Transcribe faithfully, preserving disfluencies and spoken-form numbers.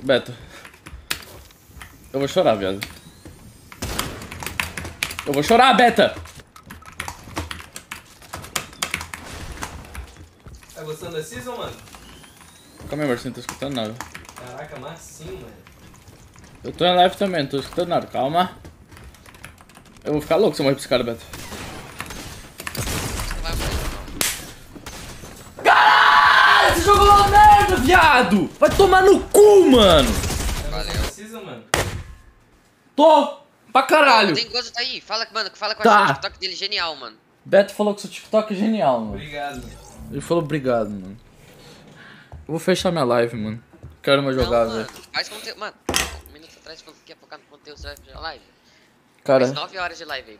Beto. Eu vou chorar, viado. Eu vou chorar, Beta! Tá gostando da season, mano? Calma aí, Marcinho, não tô escutando nada. Caraca, massinho, mano. Eu tô em live também, não tô escutando nada, calma. Eu vou ficar louco se eu morrer pra esse cara, Beto. Caralho, esse jogo é uma merda, viado! Vai tomar no cu, mano! Valeu. Tá season, mano? Tô! Pra caralho! Tem gosto, tá aí. Fala, mano, fala com Tá. a TikTok dele, genial, mano. Beto falou que seu TikTok é genial, mano. Obrigado. Ele falou obrigado, mano. Eu vou fechar minha live, mano. Quero mais jogar, Não, velho. mano, faz conteúdo. Mano, um minuto atrás falou que ia focar no conteúdo, você vai fazer live. Cara, Faz nove horas de live aí.